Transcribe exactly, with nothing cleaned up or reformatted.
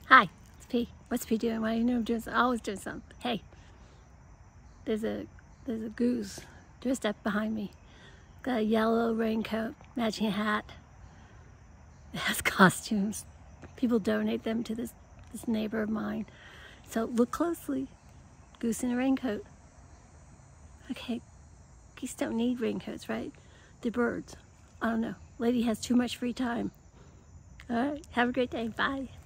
Hi, it's P. What's P doing? Why do you know I'm doing something? Always doing something. Hey, there's a there's a goose dressed up behind me. Got a yellow raincoat, matching hat. It has costumes. People donate them to this this neighbor of mine. So look closely. Goose in a raincoat. Okay, geese don't need raincoats, right? They're birds. I don't know. Lady has too much free time. All right, have a great day. Bye.